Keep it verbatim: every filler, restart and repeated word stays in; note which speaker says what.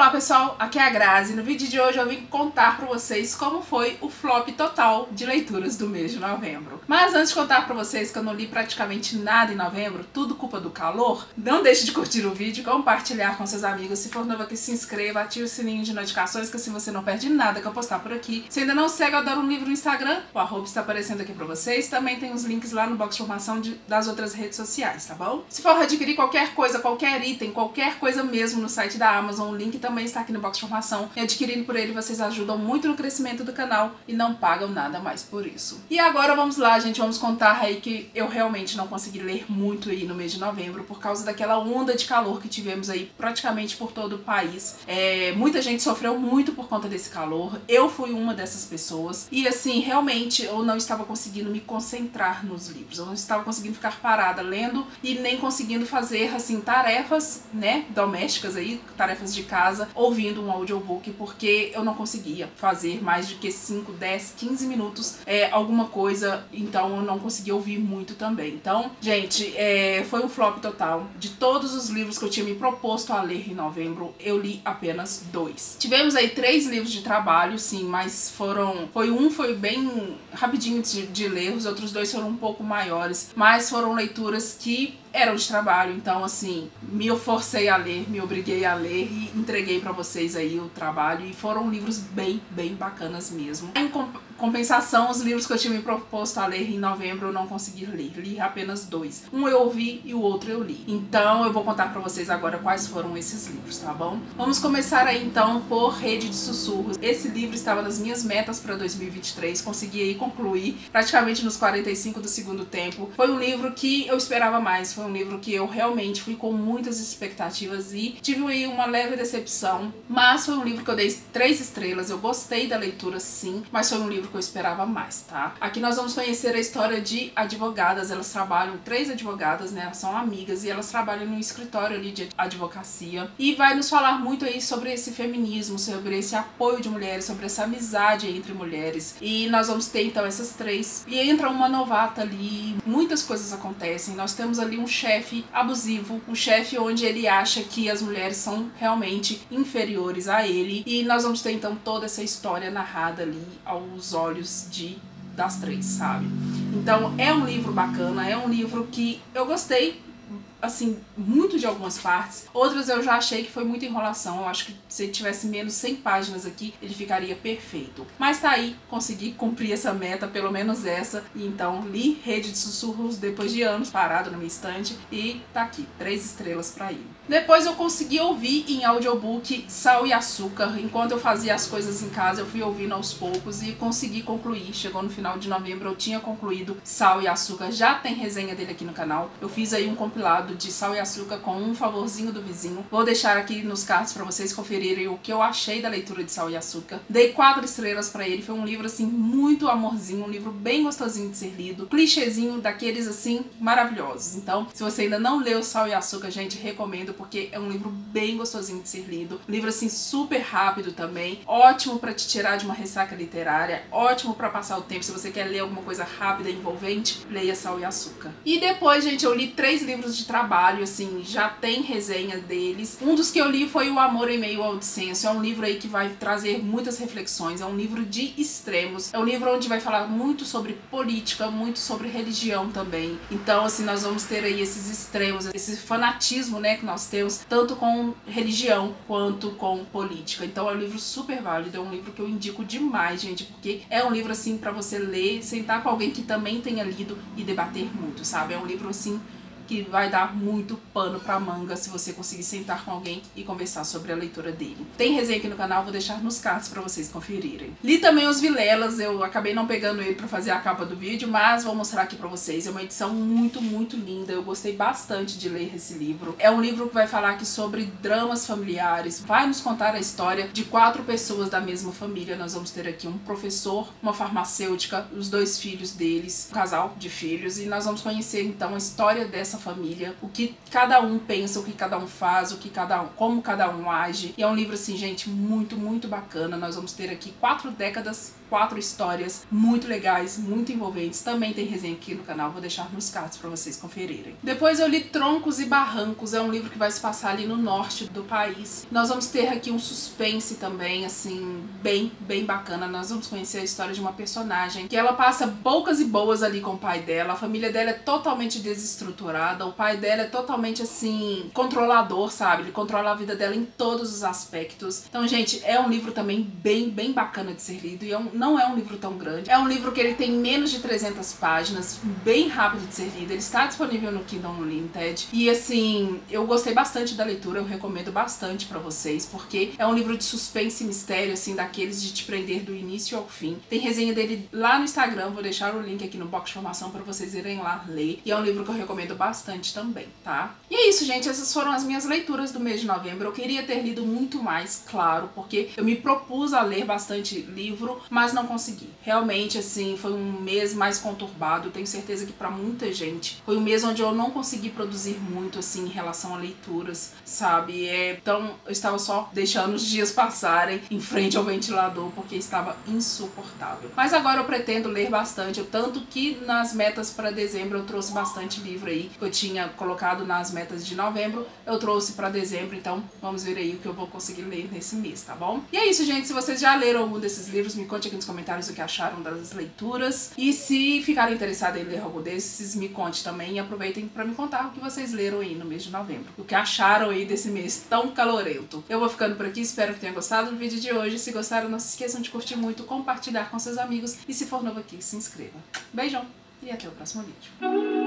Speaker 1: Olá pessoal, aqui é a Grazi. No vídeo de hoje eu vim contar pra vocês como foi o flop total de leituras do mês de novembro. Mas antes de contar pra vocês que eu não li praticamente nada em novembro, tudo culpa do calor, não deixe de curtir o vídeo, compartilhar com seus amigos. Se for novo aqui, se inscreva, ative o sininho de notificações que assim você não perde nada que eu postar por aqui. Se ainda não segue Eu Adoro um Livro no Instagram, o arroba está aparecendo aqui pra vocês. Também tem os links lá no box de informação de, das outras redes sociais, tá bom? Se for adquirir qualquer coisa, qualquer item, qualquer coisa mesmo no site da Amazon, o link também está aqui no box de informação. E adquirindo por ele, vocês ajudam muito no crescimento do canal e não pagam nada mais por isso. E agora vamos lá, gente, vamos contar aí que eu realmente não consegui ler muito aí no mês de novembro por causa daquela onda de calor que tivemos aí praticamente por todo o país. É, muita gente sofreu muito por conta desse calor. Eu fui uma dessas pessoas e assim, realmente eu não estava conseguindo me concentrar nos livros. Eu não estava conseguindo ficar parada lendo e nem conseguindo fazer assim tarefas, né, domésticas aí, tarefas de casa, ouvindo um audiobook, porque eu não conseguia fazer mais de que cinco, dez, quinze minutos é, alguma coisa, então eu não conseguia ouvir muito também. Então, gente, é, foi um flop total. De todos os livros que eu tinha me proposto a ler em novembro, eu li apenas dois. Tivemos aí três livros de trabalho, sim, mas foram... Foi um foi bem rapidinho de, de ler, os outros dois foram um pouco maiores, mas foram leituras que eram de trabalho, então assim, me forcei a ler, me obriguei a ler e entreguei pra vocês aí o trabalho, e foram livros bem, bem bacanas mesmo. Em compensação, os livros que eu tinha me proposto a ler em novembro eu não consegui ler, li apenas dois. Um eu ouvi e o outro eu li. Então eu vou contar pra vocês agora quais foram esses livros, tá bom? Vamos começar aí então por Rede de Sussurros. Esse livro estava nas minhas metas pra dois mil e vinte e três, consegui aí concluir praticamente nos quarenta e cinco do segundo tempo. Foi um livro que eu esperava mais, foi um livro que eu realmente fui com muitas expectativas e tive aí uma leve decepção, mas foi um livro que eu dei três estrelas. Eu gostei da leitura sim, mas foi um livro que eu esperava mais, tá? Aqui nós vamos conhecer a história de advogadas. Elas trabalham, três advogadas, né? Elas são amigas e elas trabalham no escritório ali de advocacia, e vai nos falar muito aí sobre esse feminismo, sobre esse apoio de mulheres, sobre essa amizade entre mulheres. E nós vamos ter então essas três, e entra uma novata ali, muitas coisas acontecem. Nós temos ali um chefe abusivo, um chefe onde ele acha que as mulheres são realmente inferiores a ele, e nós vamos ter então toda essa história narrada ali aos olhos de das três, sabe? Então é um livro bacana, é um livro que eu gostei assim, muito de algumas partes. Outras eu já achei que foi muita enrolação. Eu acho que se ele tivesse menos cem páginas aqui, ele ficaria perfeito. Mas tá aí, consegui cumprir essa meta, pelo menos essa. E então li Rede de Sussurros depois de anos parado na minha estante, e tá aqui, três estrelas pra ele. Depois eu consegui ouvir em audiobook Sal e Açúcar. Enquanto eu fazia as coisas em casa, eu fui ouvindo aos poucos e consegui concluir. Chegou no final de novembro, eu tinha concluído Sal e Açúcar. Já tem resenha dele aqui no canal. Eu fiz aí um compilado de Sal e Açúcar com Um Favorzinho do Vizinho. Vou deixar aqui nos cards pra vocês conferirem o que eu achei da leitura de Sal e Açúcar. Dei quatro estrelas pra ele. Foi um livro assim muito amorzinho, um livro bem gostosinho de ser lido, clichêzinho daqueles assim maravilhosos. Então, se você ainda não leu Sal e Açúcar, gente, recomendo, porque é um livro bem gostosinho de ser lido. Um livro assim super rápido também, ótimo pra te tirar de uma ressaca literária, ótimo pra passar o tempo. Se você quer ler alguma coisa rápida e envolvente, leia Sal e Açúcar. E depois, gente, eu li três livros de trabalho, assim, já tem resenha deles. Um dos que eu li foi O Amor em Meio ao Dissenso. É um livro aí que vai trazer muitas reflexões, é um livro de extremos, é um livro onde vai falar muito sobre política, muito sobre religião também. Então, assim, nós vamos ter aí esses extremos, esse fanatismo, né, que nós temos, tanto com religião quanto com política. Então é um livro super válido, é um livro que eu indico demais, gente, porque é um livro, assim, pra você ler, sentar com alguém que também tenha lido e debater muito, sabe? É um livro, assim, que vai dar muito pano pra manga se você conseguir sentar com alguém e conversar sobre a leitura dele. Tem resenha aqui no canal, vou deixar nos cards pra vocês conferirem. Li também Os Vilelas, eu acabei não pegando ele pra fazer a capa do vídeo, mas vou mostrar aqui pra vocês. É uma edição muito, muito linda, eu gostei bastante de ler esse livro. É um livro que vai falar aqui sobre dramas familiares, vai nos contar a história de quatro pessoas da mesma família. Nós vamos ter aqui um professor, uma farmacêutica, os dois filhos deles, um casal de filhos, e nós vamos conhecer então a história dessa família, o que cada um pensa, o que cada um faz, o que cada um, como cada um age. E é um livro assim, gente, muito, muito bacana. Nós vamos ter aqui quatro décadas, quatro histórias muito legais, muito envolventes. Também tem resenha aqui no canal, vou deixar nos cards para vocês conferirem. Depois eu li Troncos e Barrancos, é um livro que vai se passar ali no norte do país. Nós vamos ter aqui um suspense também, assim, bem, bem bacana. Nós vamos conhecer a história de uma personagem que ela passa poucas e boas ali com o pai dela. A família dela é totalmente desestruturada, o pai dela é totalmente, assim, controlador, sabe? Ele controla a vida dela em todos os aspectos. Então, gente, é um livro também bem, bem bacana de ser lido e é um, não é um livro tão grande. É um livro que ele tem menos de trezentas páginas, bem rápido de ser lido. Ele está disponível no Kindle Unlimited e, assim, eu gostei bastante da leitura, eu recomendo bastante pra vocês, porque é um livro de suspense e mistério, assim, daqueles de te prender do início ao fim. Tem resenha dele lá no Instagram, vou deixar o link aqui no box de informação pra vocês irem lá ler. E é um livro que eu recomendo bastante também, tá? E é isso, gente, essas foram as minhas leituras do mês de novembro. Eu queria ter lido muito mais, claro, porque eu me propus a ler bastante livro, mas não consegui. Realmente, assim, foi um mês mais conturbado. Tenho certeza que pra muita gente foi um mês onde eu não consegui produzir muito, assim, em relação a leituras, sabe? É, então, eu estava só deixando os dias passarem em frente ao ventilador, porque estava insuportável. Mas agora eu pretendo ler bastante, tanto que nas metas para dezembro eu trouxe bastante livro aí, que eu tinha colocado nas metas de novembro, eu trouxe para dezembro, então vamos ver aí o que eu vou conseguir ler nesse mês, tá bom? E é isso, gente, se vocês já leram algum desses livros, me conte aqui nos comentários o que acharam das leituras, e se ficarem interessados em ler algum desses, me conte também, e aproveitem para me contar o que vocês leram aí no mês de novembro, o que acharam aí desse mês tão calorento. Eu vou ficando por aqui, espero que tenham gostado do vídeo de hoje. Se gostaram, não se esqueçam de curtir muito, compartilhar com seus amigos e se for novo aqui, se inscreva. Beijão e até o próximo vídeo.